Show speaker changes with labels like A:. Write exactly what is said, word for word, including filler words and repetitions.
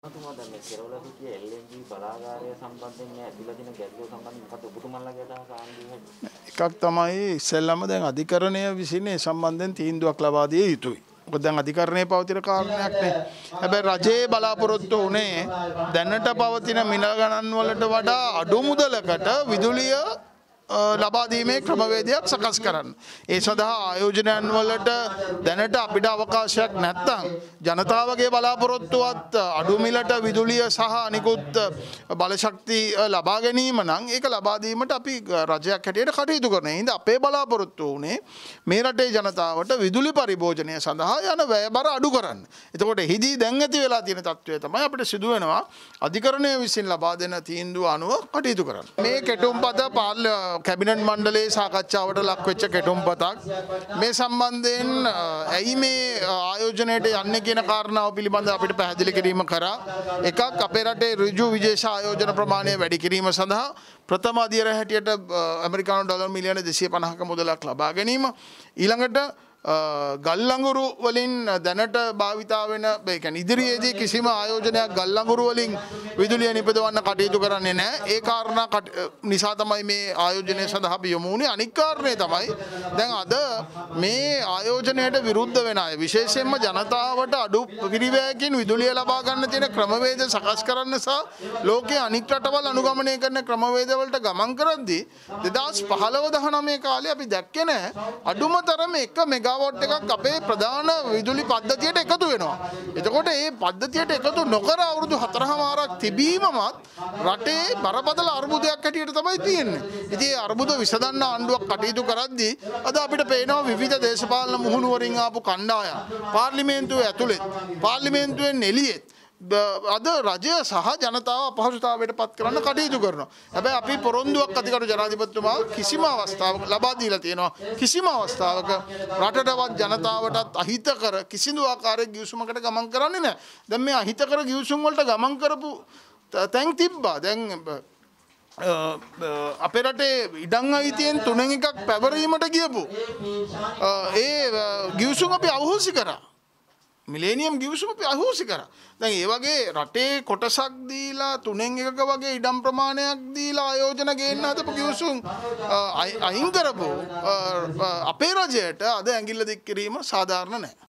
A: තුමා දැන් මේ කෙරවල සිටිය එල් එන් ජී බලාගාරය සම්බන්ධයෙන් මේ ඇතිලා තියෙන ගැටලුව සම්බන්ධයෙන් මොකද ඔබතුමන්ලගේ අදහස ආණ්ඩුවේ?
B: එකක් තමයි ඉස්සෙල්ලාම දැන් අධිකරණය විසින් ඒ සම්බන්ධයෙන් තීන්දුවක් ලබා දිය යුතුයි. මොකද දැන් අධිකරණයේ පවතින කාරණයක් නේ. හැබැයි රජයේ බලාපොරොත්තු උනේ දැනට පවතින මිල ගණන් වලට වඩා අඩු මුදලකට විදුලිය ලබා දීමේ ක්‍රමවේදයක් සකස් කරන්න. ඒ සඳහා ආයෝජනයන් වලට දැනට අපිට අවකාශයක් නැත්නම් ජනතාවගේ බලාපොරොත්තුවත් අඩු මිලට විදුලිය සහ අනිකුත් බලශක්ති ලබා ගැනීම නම් ඒක ලබා දීමට අපි රජයක් හැටියට කටයුතු කරනවා. ඒ හින්දා අපේ බලාපොරොත්තු උනේ මේ රටේ ජනතාවට විදුලි පරිභෝජනය සඳහා යන වැයබර අඩු කරන්න. එතකොට එහිදී දැන් ඇති වෙලා තියෙන තත්ත්වය තමයි අපිට සිදු වෙනවා අධිකරණය විසින් ලබා දෙන තීන්දුව අනුව කටයුතු කරන්න. මේ කෙටුම්පත පාර්ලිමේන්තු කැබිනට් මණ්ඩලයේ සාකච්ඡාවට ලක් වෙච්ච කෙටුම්පතක්. මේ සම්බන්ධයෙන් ඇයි මේ ආයෝජනයට යන්නේ කියන කාරණාව පිළිබඳව අපිට පැහැදිලි කිරීම කරා. එකක් අපේ රටේ ඍජු විදේශ ආයෝජන ප්‍රමාණය වැඩි කිරීම සඳහා ප්‍රථම අධියර හැටියට ඇමරිකානු ඩොලර් මිලියන දෙසිය පනහක මුදලක් ලබා ගැනීම. ඊළඟට ගල් අඟුරු වලින් දැනට භාවිතා වෙන ඒ කියන්නේ ඉදිරියේදී කිසිම ආයෝජනයක් ගල් අඟුරු වලින් විදුලිය නිපදවන්න කටයුතු කරන්නේ නැහැ. ඒ කාරණා නිසා තමයි මේ ආයෝජනය සඳහා අපි යොමු වුණේ. අනික් කාරණේ තමයි දැන් අද මේ ආයෝජනයට විරුද්ධ වෙන අය විශේෂයෙන්ම ජනතාවට අඩු පිරිවැයකින් විදුලිය ලබා ගන්න තියෙන ක්‍රමවේද සකස් කරන්න සහ ලෝකයේ අනික් රටවල් අනුගමනය කරන ක්‍රමවේද වලට ගමන් කරද්දී දෙදාස් පහළොව දහනවය කාලේ අපි දැක්කේ නැහැ අඩුම තරම එක මෙගා වොට් එකක් අපේ ප්‍රධාන විදුලි පද්ධතියට එකතු වෙනවා. එතකොට මේ පද්ධතියට එකතු නොකර අවුරුදු හතරමාරක් තිබීමමත් රටේ බරපතල අර්බුදයක් හැටියට තමයි තියෙන්නේ. ඉතින් මේ අර්බුද විසඳන්න ආණ්ඩුවක් කටයුතු කරද්දී අද අපිට පේනවා විවිධ දේශපාලන මුහුණුවරින් ආපු කණ්ඩායම් පාර්ලිමේන්තුවේ ඇතුළේ පාර්ලිමේන්තුවෙන් එළියේ අද රජය සහ ජනතාව අපහසුතාවයට පත් කරන්න කටයුතු කරනවා. හැබැයි අපි පොරොන්දුවක් අධිකරු ජනාධිපතිතුමා කිසිම අවස්ථාවක ලබා දීලා තියෙනවා. කිසිම අවස්ථාවක රටටවත් ජනතාවටත් අහිතකර කිසිදු ආකාරයක ගිවිසුමකට ගමන් කරන්නේ නැහැ. දැන් මේ අහිතකර ගිවිසුම් වලට ගමන් කරපු තැන් තිබ්බා. දැන් අපේ රටේ ඉඩම් අයිතියෙන් තුනෙන් එකක් පැවරීමට ගියපු ඒ ගිවිසුම් අපි අහෝසි කරා. මිලේනියම් ගිවිසුම අපි අහෝසි කරා. දැන් ඒ වගේ රටේ කොටසක් දීලා තුනෙන් එකක වගේ ඉඩම් ප්‍රමාණයක් දීලා ආයෝජන ගේන්න හදපු ගිවිසුම් අයින් කරපු අපේ රජයට අද ඇඟිල්ල දික් කිරීම සාධාරණ නැහැ.